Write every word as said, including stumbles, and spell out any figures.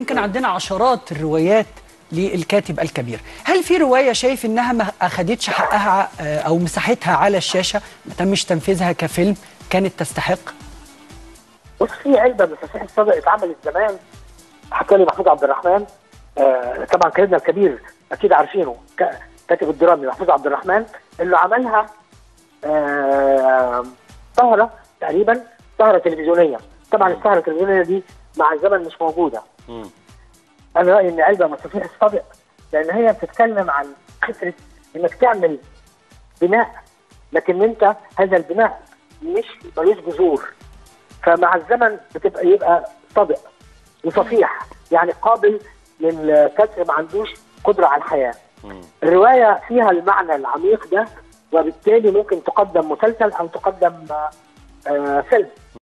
يمكن عندنا عشرات الروايات للكاتب الكبير. هل في رواية شايف انها ما اخدتش حقها او مساحتها على الشاشة، ما تمش تنفيذها كفيلم كانت تستحق؟ بص، في علبة من تفاح الصدق اتعملت زمان، حكى لي محفوظ عبد الرحمن. آه طبعا كاتبنا الكبير اكيد عارفينه، كاتب الدرامي محفوظ عبد الرحمن، اللي عملها آه سهرة تقريبا، سهرة تلفزيونية. طبعا السهرة التلفزيونية دي مع الزمن مش موجودة. م. انا رايي ان علبه من تفاح الصدق، لان هي بتتكلم عن فكره انك تعمل بناء، لكن انت هذا البناء مش ملوش جذور، فمع الزمن بتبقى يبقى صدق وصفيح، يعني قابل للكسر، ما عندوش قدره على الحياه. الروايه فيها المعنى العميق ده، وبالتالي ممكن تقدم مسلسل او تقدم آه فيلم.